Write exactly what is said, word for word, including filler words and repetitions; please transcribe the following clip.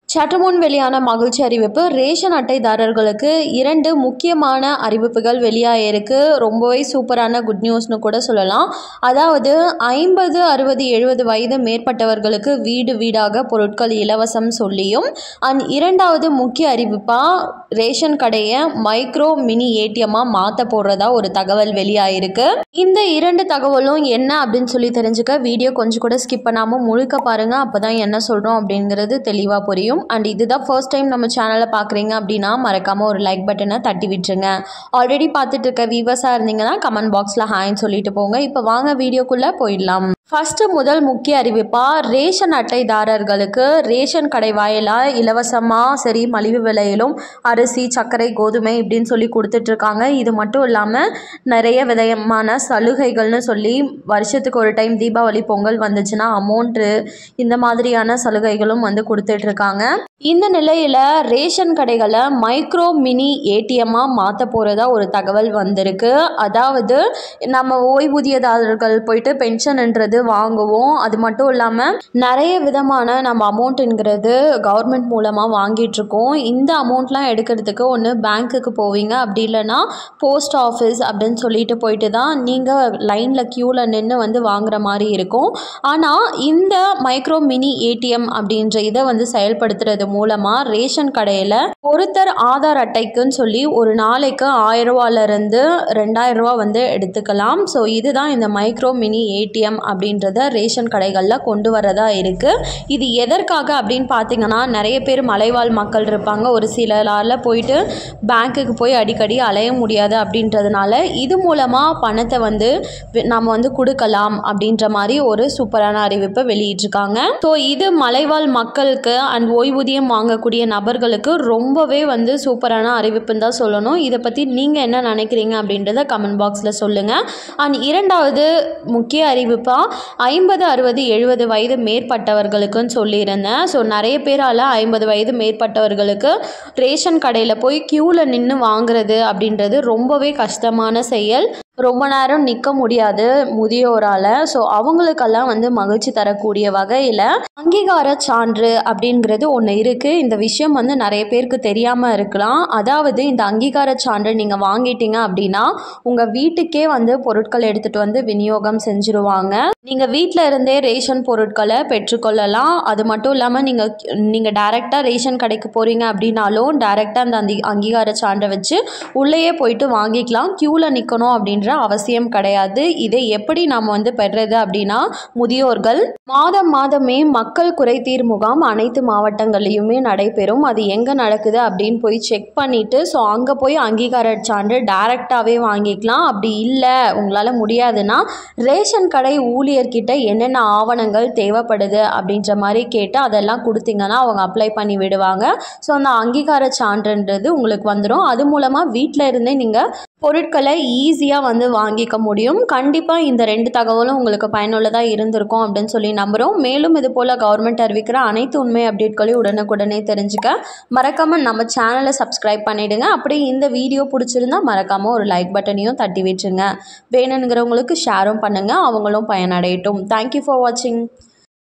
சற்று முன் வெளியான மகிழ்ச்சி அறிவிப்பு. ரேஷன் அட்டைதாரர்களுக்கு இரண்டு முக்கியமான அறிவிப்புகள் வெளியாகிருக்கு. ரொம்பவே சூப்பரான குட் நியூஸ்னு கூட சொல்லலாம். அதாவது ஐம்பது அறுபது எழுபது வயது மேற்பட்டவர்களுக்கு வீடு வீடாக பொருட்கள் இலவசம் சொல்லியும், அண்ட் இரண்டாவது முக்கிய அறிவிப்பாக ரேஷன் கடையை மைக்ரோ மினி ஏடிஎம்மாக மாற்ற போடுறதா ஒரு தகவல் வெளியாகிருக்கு. இந்த இரண்டு தகவலும் என்ன அப்படின்னு சொல்லி தெரிஞ்சுக்க வீடியோ கொஞ்சம் கூட ஸ்கிப் பண்ணாமல் முழுக்க பாருங்கள். அப்போ தான் என்ன சொல்கிறோம் அப்படிங்கிறது தெளிவாக புரியும். அண்ட் இதுதான் ஃபர்ஸ்ட் டைம் நம்ம சேனலை பார்க்குறீங்க அப்படின்னா மறக்காமல் ஒரு லைக் பட்டனை தட்டி விட்டுருங்க. ஆல்ரெடி பார்த்துட்டு இருக்க வியூவர்ஸாக இருந்தீங்கன்னா கமெண்ட் பாக்ஸில் ஹாய்ன்னு சொல்லிட்டு போங்க. இப்போ வாங்க வீடியோக்குள்ளே போயிடலாம். ஃபஸ்ட்டு முதல் முக்கிய அறிவிப்பாக ரேஷன் அட்டைதாரர்களுக்கு ரேஷன் கடை வாயிலாக இலவசமாக சரி மலிவு விலையிலும் அரிசி சர்க்கரை கோதுமை இப்படின்னு சொல்லி கொடுத்துட்ருக்காங்க. இது மட்டும் இல்லாமல் நிறைய விதமான சலுகைகள்னு சொல்லி வருஷத்துக்கு ஒரு டைம் தீபாவளி பொங்கல் வந்துச்சுன்னா அமௌண்ட்டு இந்த மாதிரியான சலுகைகளும் வந்து கொடுத்துட்ருக்காங்க. இந்த நிலையில் ரேஷன் கடைகளை மைக்ரோ மினி ஏடிஎம்மாக மாற்ற போகிறதா ஒரு தகவல் வந்திருக்கு. அதாவது நம்ம ஓய்வூதியதாரர்கள் போயிட்டு பென்ஷன்ன்றது வாங்குவோம். அது மட்டும் இல்லாமல் நிறைய விதமான நம்ம அமௌண்ட்டுங்கிறது கவர்மெண்ட் மூலமாக வாங்கிட்டுருக்கோம். இந்த அமௌண்ட்லாம் எடுக்கிறதுக்கு ஒன்று பேங்க்குக்கு போவீங்க, அப்படி இல்லைன்னா போஸ்ட் ஆஃபீஸ் அப்படின்னு சொல்லிட்டு போயிட்டு தான் நீங்கள் லைனில் க்யூவில் நின்று வந்து வாங்குற மாதிரி இருக்கும். ஆனால் இந்த மைக்ரோ மினி ஏடிஎம் அப்படின்ற இதை வந்து செயல்படுத்துறது மூலமாக ரேஷன் கடையில் ஒருத்தர் ஆதார் அட்டைக்குன்னு சொல்லி ஒரு நாளைக்கு ஆயிரம் ரூபாயிலிருந்து ரெண்டாயிரம் ரூபா வந்து எடுத்துக்கலாம். ஸோ இதுதான் இந்த மைக்ரோ மினி ஏடிஎம் அப்படின்றத ரேஷன் கடைகளில் கொண்டு வரதா இருக்குது. இது எதற்காக அப்படின்னு பார்த்தீங்கன்னா நிறைய பேர் மலைவாழ் மக்கள் இருப்பாங்க. ஒரு சிலரால் போயிட்டு பேங்க்குக்கு போய் அடிக்கடி அலைய முடியாது அப்படின்றதுனால இது மூலமாக பணத்தை வந்து நம்ம வந்து கொடுக்கலாம் அப்படின்ற மாதிரி ஒரு சூப்பரான அறிவிப்பை வெளியிட்டிருக்காங்க. ஸோ இது மலைவாழ் மக்களுக்கு அண்ட் ஓய்வூதியம் வாங்கக்கூடிய நபர்களுக்கு ரொம்பவே வந்து சூப்பரான அறிவிப்புன்னு தான் சொல்லணும். இதை பற்றி நீங்கள் என்ன நினைக்கிறீங்க அப்படின்றத கமெண்ட் பாக்ஸில் சொல்லுங்கள். அண்ட் இரண்டாவது முக்கிய அறிவிப்பாக ஐம்பது அறுபது எழுபது வயது மேற்பட்டவர்களுக்குன்னு சொல்லியிருந்தேன். ஸோ நிறைய பேரால் ஐம்பது வயது மேற்பட்டவர்களுக்கு ரேஷன் கடையில் போய் க்யூவில் நின்று வாங்குறது அப்படின்றது ரொம்பவே கஷ்டமான செயல். ரொம்ப நேரம் நிற்க முடியாது முதியோரால். ஸோ அவங்களுக்கெல்லாம் வந்து மகிழ்ச்சி தரக்கூடிய வகையில் அங்கீகார சான்று அப்படிங்கிறது ஒன்று இருக்குது. இந்த விஷயம் வந்து நிறைய பேருக்கு தெரியாமல் இருக்கலாம். அதாவது இந்த அங்கீகார சான்று நீங்கள் வாங்கிட்டீங்க அப்படின்னா உங்கள் வீட்டுக்கே வந்து பொருட்கள் எடுத்துகிட்டு வந்து விநியோகம் செஞ்சுருவாங்க. நீங்கள் வீட்டில் இருந்தே ரேஷன் பொருட்களை பெற்றுக்கொள்ளலாம். அது மட்டும் இல்லாமல் நீங்கள் நீங்கள் டைரெக்டாக ரேஷன் கடைக்கு போகிறீங்க அப்படின்னாலும் டைரெக்டாக அந்த அங்கீ அங்கீகார சான்றை வச்சு உள்ளேயே போயிட்டு வாங்கிக்கலாம். க்யூவில் நிற்கணும் அப்படின்ற அவசியம் கிடையாது. இதை எப்படி நாம் வந்து பெறுறது அப்படின்னா முதியோர்கள் மாதம் மாதமே மக்கள் குறைதீர் முகாம் அனைத்து மாவட்டங்கள்லையுமே நடைபெறும். அது எங்கே நடக்குது அப்படின்னு போய் செக் பண்ணிவிட்டு ஸோ அங்கே போய் அங்கீகார சான்று டைரெக்டாகவே வாங்கிக்கலாம். அப்படி இல்லை உங்களால் முடியாதுன்னா ரேஷன் கடை ஊழியர்கிட்ட என்னென்ன ஆவணங்கள் தேவைப்படுது அப்படின்ற மாதிரி கேட்டு அதெல்லாம் கொடுத்தீங்கன்னா அவங்க அப்ளை பண்ணி விடுவாங்க. ஸோ அந்த அங்கீகார சான்றுன்றது உங்களுக்கு வந்துடும். அது மூலமாக வீட்டில் இருந்தே நீங்கள் பொருட்களை ஈஸியாக வந்து வாங்கிக்க முடியும். கண்டிப்பாக இந்த ரெண்டு தகவலும் உங்களுக்கு பயனுள்ளதாக இருந்திருக்கும் அப்படின்னு சொல்லி நம்புகிறோம். மேலும் இது போல் கவர்மெண்ட் அறிவிக்கிற அனைத்து உண்மை அப்டேட்களையும் உடனுக்குடனே தெரிஞ்சுக்க மறக்காமல் நம்ம சேனலை சப்ஸ்கிரைப் பண்ணிவிடுங்க. அப்படியே இந்த வீடியோ பிடிச்சிருந்தா மறக்காமல் ஒரு லைக் பட்டனையும் தட்டி விட்டுருங்க. வேணுங்கிறவங்களுக்கு ஷேரும் பண்ணுங்கள், அவங்களும் பயனடையட்டும். தேங்க்யூ ஃபார் வாட்சிங்.